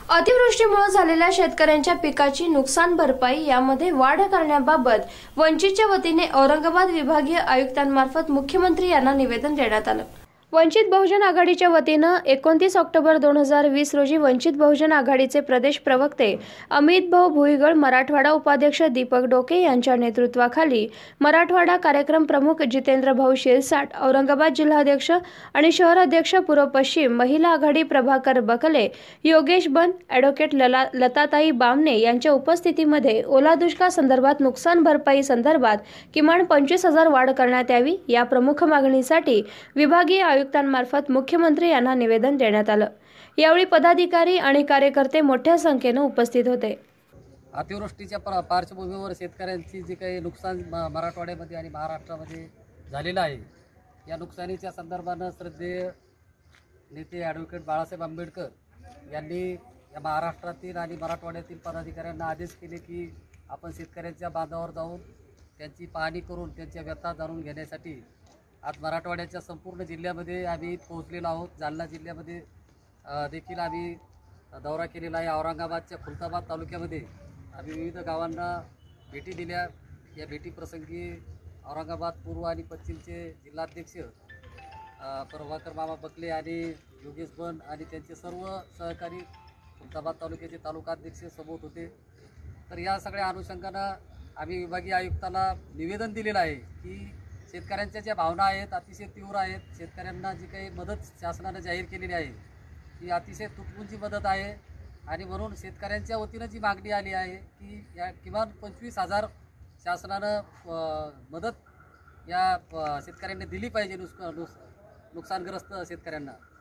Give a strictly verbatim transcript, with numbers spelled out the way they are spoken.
अतिवृष्टीमुळे झालेल्या शेतकऱ्यांच्या पिकाची नुकसान भरपाई यामध्ये वाढ करण्याबाबत वंचितच्या वतीने औरंगाबाद विभागीय आयुक्तांमार्फत मुख्यमंत्री यांना निवेदन देण्यात आलं। वंचित बहुजन आघाडीच्या वतीनं एकोणतीस ऑक्टोबर दोन हजार वीस रोजी वंचित बहुजन आघाडीचे प्रदेश प्रवक्ते अमित भाऊ भुईगळ, मराठवाडा उपाध्यक्ष दीपक डोके यांच्या नेतृत्वाखाली मराठवाडा कार्यक्रम प्रमुख जितेंद्र भाऊ शिरसाट, औरंगाबाद जिल्हाध्यक्ष आणि शहर अध्यक्ष पूर्व पश्चिम महिला आघाडी प्रभाकर बकले, योगेश बन, ॲडव्होकेट लला लताताई बामणे यांच्या उपस्थितीमध्ये ओला दुष्काळ संदर्भात नुकसान भरपाई संदर्भात किमान पंचवीस हजार वाढ करण्यात यावी या प्रमुख मागणीसाठी विभागीय आयुक्तांमार्फत मुख्यमंत्री यांना निवेदन देण्यात आलं। यावेळी पदाधिकारी आणि कार्यकर्ते मोठ्या संख्येने उपस्थित होते। अतिवृष्टीच्या पार्श्वभूमीवर शेतकऱ्यांची जी काही नुकसान मराठवाड्यामध्ये आणि महाराष्ट्रामध्ये झालेलं आहे, या नुकसानीच्या संदर्भानं श्रद्धेय नेते ॲडव्होकेट बाळासाहेब आंबेडकर यांनी या महाराष्ट्रातील आणि मराठवाड्यातील पदाधिकाऱ्यांना आदेश केले की आपण शेतकऱ्यांच्या बांधावर जाऊन त्यांची पाहणी करून त्यांच्या व्यथा जाणून घेण्यासाठी आज मराठवाड्याच्या संपूर्ण जिल्ह्यामध्ये आम्ही पोहोचलेलो आहोत। जालना जिल्ह्यामध्ये देखील आम्ही दौरा केलेला आहे। औरंगाबादच्या खुलताबाद तालुक्यामध्ये आम्ही विविध गावांना भेटी दिल्या। या भेटीप्रसंगी औरंगाबाद पूर्व आणि पश्चिमचे जिल्हाध्यक्ष प्रभाकर मामा बकले आणि योगेश बन आणि त्यांचे सर्व सहकारी खुलताबाद तालुक्याचे तालुकाध्यक्ष सोबत होते। तर या सगळ्या अनुषंगानं आम्ही विभागीय आयुक्ताला निवेदन दिलेलं आहे की शेतकऱ्यांच्या ज्या भावना आहेत अतिशय तीव्र आहेत। शेतकऱ्यांना जी काही मदत शासनाने जाहीर केलेली आहे ती अतिशय तुटपुंजी मदत आहे आणि म्हणून शेतकऱ्यांच्या वतीनं जी मागणी आली आहे की या किमान पंचवीस हजार शासनानं मदत या शेतकऱ्यांना दिली पाहिजे नुस नुकसानग्रस्त शेतकऱ्यांना।